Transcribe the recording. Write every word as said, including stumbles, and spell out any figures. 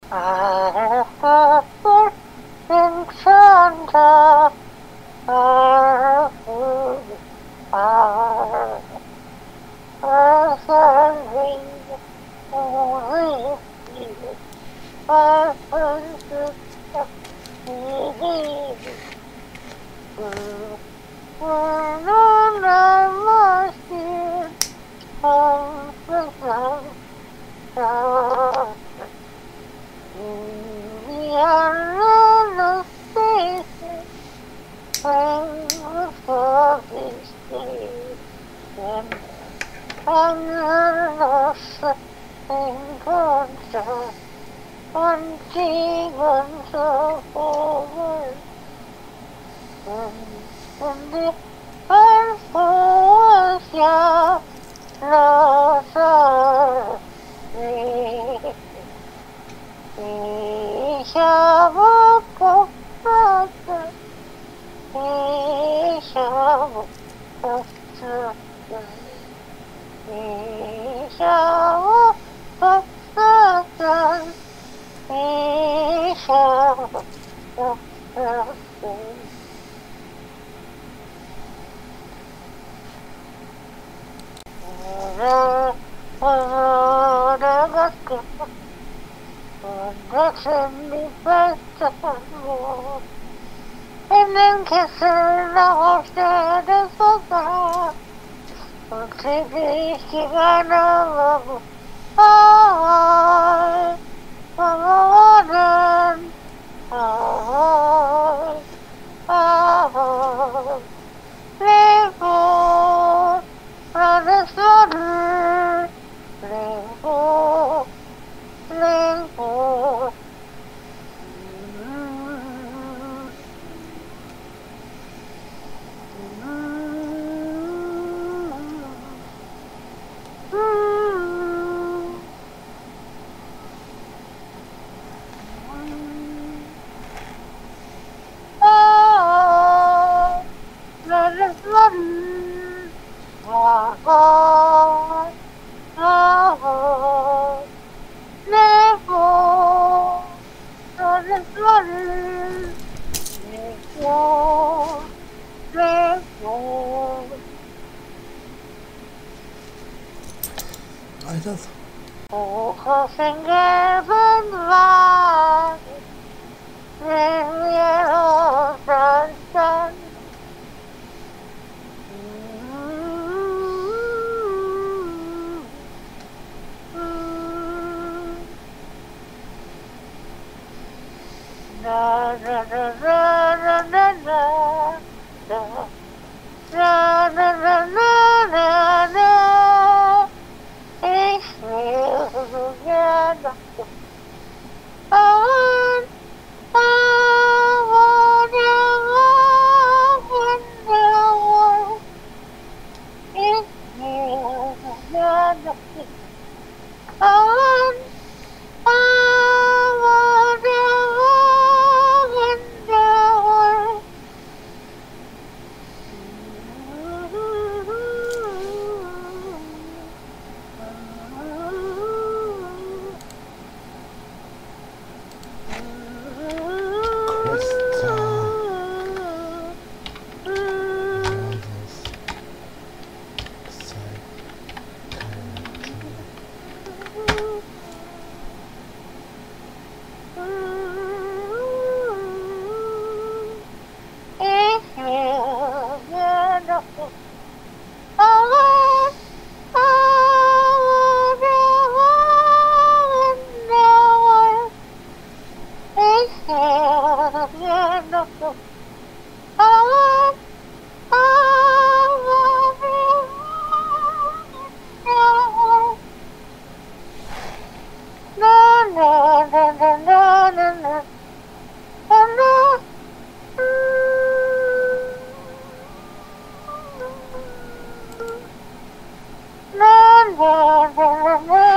I have in Santa. I are serving only you. I worship you. When I was here, I was young. We are not the same. I'm for this day. I'm lost in control. One thing was over. And the earth was your lost me. We shall walk up. We shall walk up. We shall walk up. We shall walk up. And then kissing the horse that is so far. Und sie ich gerne I I'm I I live on the sun. Live on, live on. Weiter. Ojos en Gebenwald, wenn wir uns anschauen. Na na na na na na na na na na na na na. Ich will so gerne. I want, I want you in the world. Ich will so gerne. I want, I want you in the world. Christa. No, no, no, no.